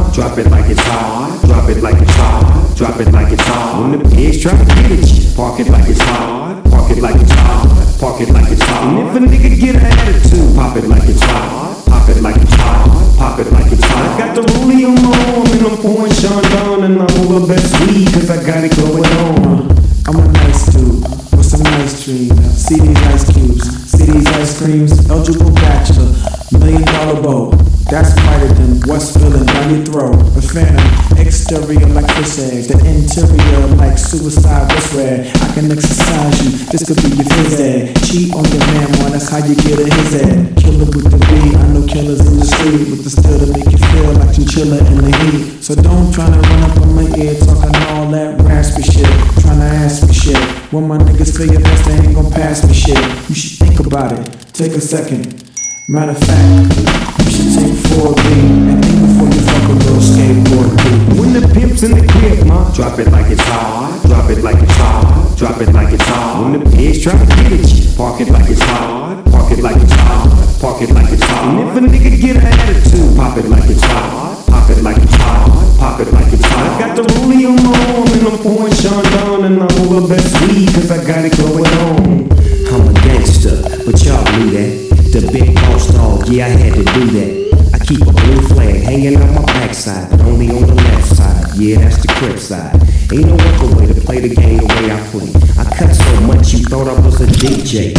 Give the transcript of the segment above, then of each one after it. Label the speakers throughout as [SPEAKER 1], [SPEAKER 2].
[SPEAKER 1] Drop it like it's hot. Drop it like it's hot. Drop it like it's hot. When the pigs try to get at you, park it like it's hot. Park it like it's hot. Park it like it's hot. And if a nigga get an attitude, pop it like it's hot. Pop it like it's hot. Pop it like it's hot. I got the rollie on my arm and I'm pouring Sean down and I'm all the best weed cause I got it going on.
[SPEAKER 2] I'm a nice dude with some nice dreams. See these ice cubes, see these ice creams. Eligible bachelor, $1 million boat. That's whiter than what's filling down your throat. A phantom, exterior like fish eggs, the interior like suicide wrist red. I can exercise you, this could be your phys ed. Cheat on your man, man, that's how you get a his ed. Killer with the beat, I know killers in the street with the still to make you feel like you chillin' in the heat. So don't try to run up on my ear talking all that raspy shit, trying to ask me shit. When my niggas feel your best, they ain't gon' pass me shit. You should think about it, take a second. Matter of fact, you should take 4B and think before you fuck a little skateboard dude.
[SPEAKER 1] When the pimp's in the crib, ma, drop it like it's hot. Drop it like it's hot. Drop it like it's hot. When the pigs try to get at you, park it like it's hot. Park it like it's hot. Park it like it's hot. And if a nigga get an attitude, pop it like it's hot. Pop it like it's hot. Pop it like it's hot. I got the rollie on my arm and I'm pouring Sean down and I'm all the best weed cause I got it going on.
[SPEAKER 3] I'm a gangster, but y'all knew that. The big boss dog, yeah, I had to do that. I keep a blue flag hanging out my backside, but only on the left side. Yeah, that's the crib side. Ain't no other way to play the game the way I play. I cut so much you thought I was a DJ.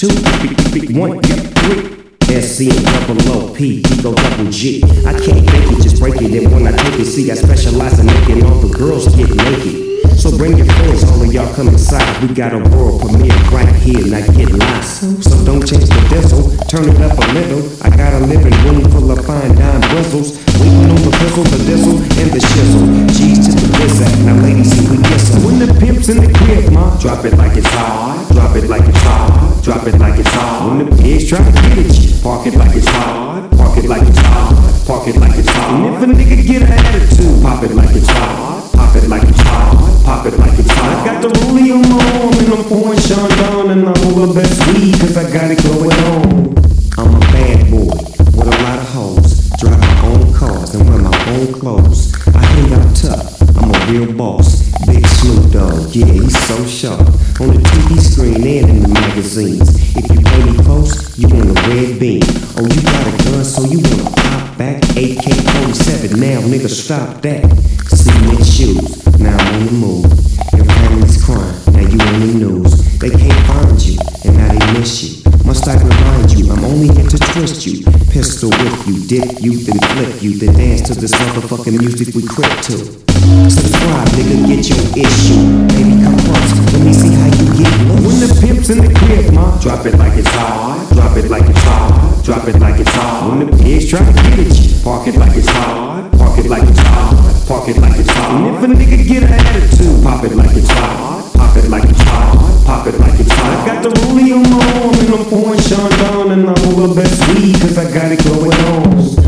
[SPEAKER 3] 2, 1, yep, 3. SC and double OP, Eco double G. I can't fake it, just break it. And when I take it, see, I specialize in making all the girls get naked. So bring your friends, all of y'all come inside. We got a world premiere right here, now get lost. So don't change the diesel, turn it up a little. I got a living room full of fine dime bristles. Waiting on the pistol, the diesel, and the shizzle. G's to the wizard, now ladies, see we kiss them.
[SPEAKER 1] When the pimp's in the crib, ma, drop it like it's hot. Drop it like it's hot. Drop it like it's hot. When the pigs try to get at you, park it like it's hot. Park it like it's hot. Park it like it's hot. And if a nigga get an attitude, pop it like it's hot. Pop it like it's hot. Pop it like it's hot. I got the rollie on my arm and I'm pouring Sean down and I'm all the best weed cause I got it going on.
[SPEAKER 3] I'm a bad boy with a lot of hoes. Drive my own cars and wear my own clothes. I hang out tough, I'm a real boss. Big Snoop Dogg, yeah, he's so sharp. On the TV screen and in the magazines. If you play me close, you want a red beam. Oh, you got a gun, so you wanna pop back? AK-47, now nigga stop that. Cement shoes, now I'm on the move. Your family's crying, now you on the news. They can't find you, and now they miss you. Must I remind you, I'm only here to twist you. Pistol whip you, dip you, then flip you. Then dance to this motherfucking music we crip to. Subscribe, nigga, get your issue. Baby, come close, let me see how you get loose.
[SPEAKER 1] When the pimp's in the crib, ma, drop it like it's hot. Drop it like it's hot. Drop it like it's hot. When the pigs try to get at you, park it like it's hot. Park it like it's hot. Park it like it's hot. And if a nigga get an attitude, pop it like it's hot. Pop it like it's hot. Pop it like it's hot. I got the rollie on my arm and I'm pouring Sean down and I'm all the best weed cause I got it going on.